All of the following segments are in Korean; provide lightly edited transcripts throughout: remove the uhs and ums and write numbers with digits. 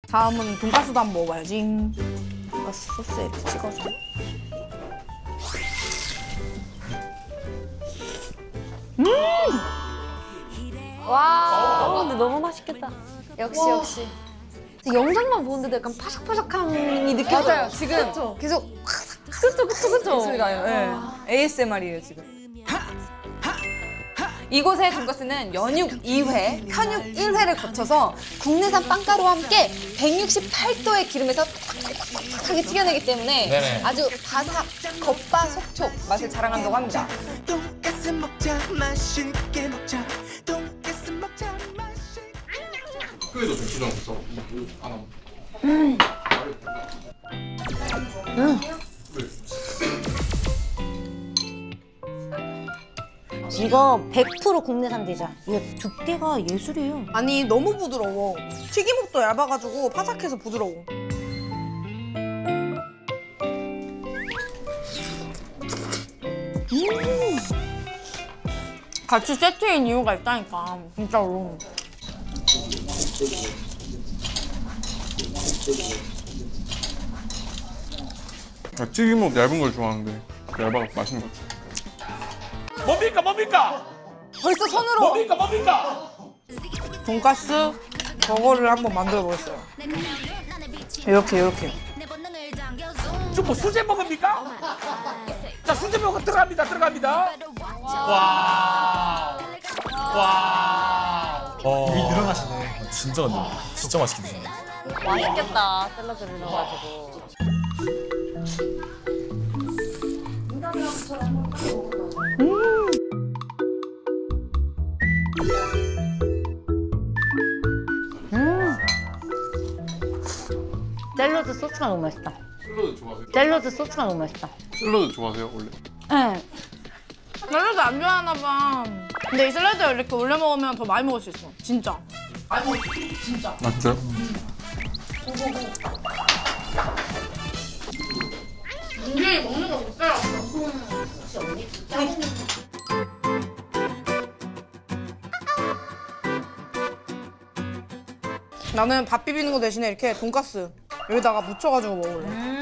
다음은 돈가스도 한번 먹어봐야지. 돈가스 소스에 이렇게 찍어서. 와, 근데 너무 맛있겠다. 역시. 영상만 보는데도 약간 파삭파삭함이 느껴져요. 맞아요. 지금 계속 그쵸. 소리 나요. 네. ASMR이에요 지금. 이곳의 돈가스는 연육 2회, 편육 1회를 거쳐서 국내산 빵가루와 함께 168도의 기름에서 탁탁하게 튀겨내기 때문에 네네. 아주 바삭, 겉바속촉 맛을 자랑한다고 합니다. 돈가스 먹자 맛있게 먹자 돈가스 먹자 맛있게 학교에도 좀 수정 있어. 안 하고. 이거 100% 국내산 대자. 이게 두께가 예술이에요. 아니 너무 부드러워. 튀김옷도 얇아가지고 바삭해서 부드러워. 같이 세트인 이유가 있다니까 진짜로. 튀김옷 얇은 걸 좋아하는데 얇아서 맛있는 것 같아요. 뭡니까? 벌써 손으로 뭡니까? 돈가스 저거를 한번 만들어 보겠어요. 이렇게. 뭐 수제 먹습니까? 자, 수제 먹어 들어갑니다. 와. 입이 늘어나시네. 진짜 근데 진짜 맛있게 드시네. 맛있겠다, 샐러드를 넣어가지고. 샐러드 소스가 너무 맛있다. 샐러드 좋아하세요? 샐러드 소스가 너무 맛있다. 샐러드 좋아하세요 원래? 네. 샐러드 안 좋아하나 봐. 근데 이 샐러드 이렇게 올려 먹으면 더 많이 먹을 수 있어. 진짜. 많이 먹을 수 있어. 진짜. 맞죠? 은준이 먹는 거 못 따라왔어. 나는 밥 비비는 거 대신에 이렇게 돈가스 여기다가 묻혀가지고 먹을래.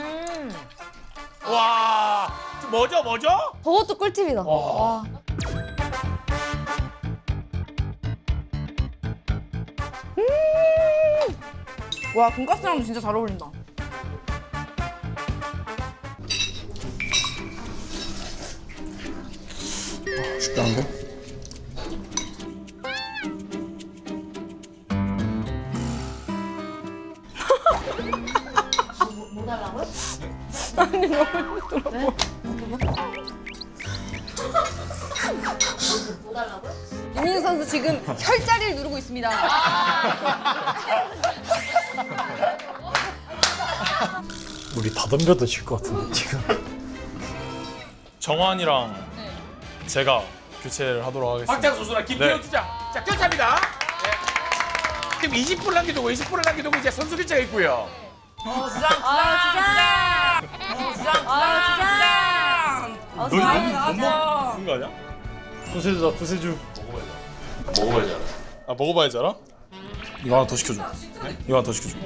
와. 뭐죠? 저것도 꿀팁이다. 와. 와 돈가스랑 진짜 잘 어울린다. 쉽지 않은데? 뭐 달라고요? 아니 너무 힘들어. 뭐 달라고요? 유민우 선수 지금 혈자리를 누르고 있습니다. 우리 다 덤벼도 질 것 같은데 지금. 정환이랑 제가 교체를 하도록 하겠습니다. 박장 선수랑 김태형 네. 주장. 자, 교체합니다. 네. 지금 20분을 남겨두고 20분을 남겨두고 이제 선수 교체가 있고요. 주장. 너 먹는 거 아니야? 구세주다 구세주. 먹어봐야지 알아. 아 먹어봐야지 알아? 이거 하나 더 시켜줘. 이거 하나 더 시켜줘.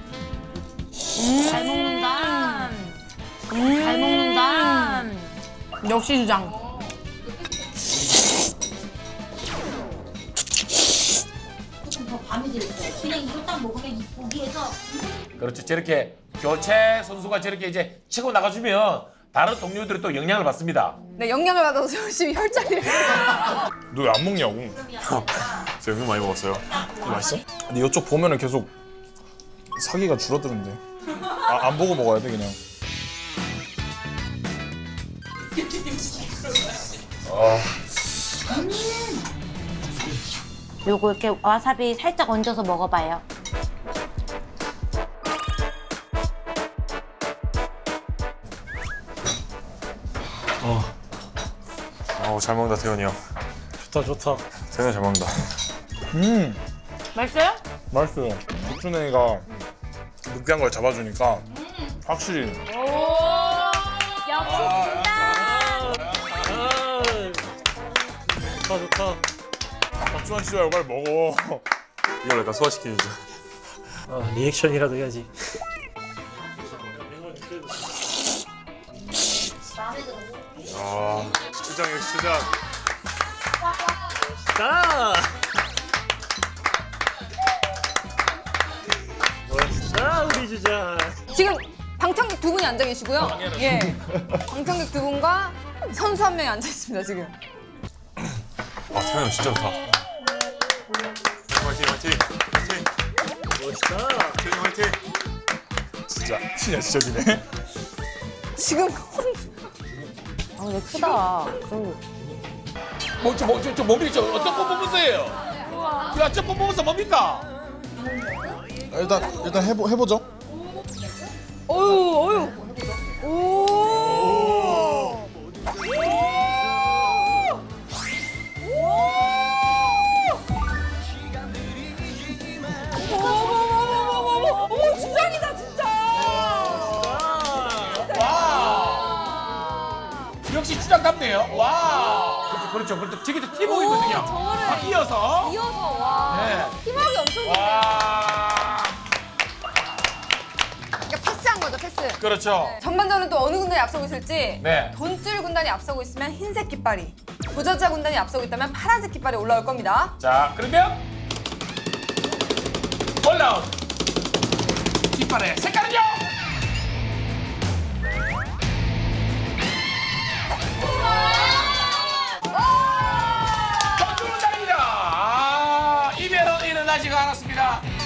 잘 먹는다. 잘 먹는다. 역시 주장. 밤이 되겠어요. 그냥 이거 딱 먹으면 이쁘게 해서. 그렇죠. 저렇게 교체 선수가 저렇게 이제 치고 나가주면 다른 동료들이 또 영향을 받습니다. 네, 영향을 받아서 열심히 혈자리를. 너 왜 안 먹냐고. 제가 너무 많이 먹었어요. 이거 맛있어? 근데 이쪽 보면은 계속 사기가 줄어드는데. 아, 안 보고 먹어야 돼 그냥. 요거 이렇게 와사비 살짝 얹어서 먹어봐요. 잘 먹는다 태현이 형. 좋다. 태현이 잘 먹는다. 맛있어요? 맛있어요. 국준이가 느끼한 걸 잡아주니까 확실히. 좋다. 박준환 씨가 이걸 먹어. 이걸 내가 소화시켜주자. 리액션이라도 해야지. 주장 역시 주장. 자! 멋있다, 우리 주장. 지금 방청객 두 분이 앉아 계시고요. 예. 방청객 두 분과 선수 한 명이 앉아 있습니다, 지금. 아, 태현 진짜 좋다. 화이팅, 화이팅, 화이팅. 멋있다. 태현 화이팅. 진짜 지네. 지금 아, 근데 크다. 저 뭡니까? 어떤 퍼포먼스예요? 야, 저 퍼포먼스 뭡니까? 일단 해보죠. 어유. 주장이다 진짜. 와. 역시 주장답네요. 와. 그렇죠. 저기도 팀워크거든요. 이어서. 와. 네. 팀워크 엄청 좋네. 와. 그러니까 패스한 거죠, 패스. 그렇죠. 전반전은 또 어느 군단이 앞서고 있을지 네. 돈줄 군단이 앞서고 있으면 흰색 깃발이, 도전자 군단이 앞서고 있다면 파란색 깃발이 올라올 겁니다. 자, 그러면 올라온 깃발의 색깔은요? 전주군단입니다. 이변은 일어나지가 않았습니다.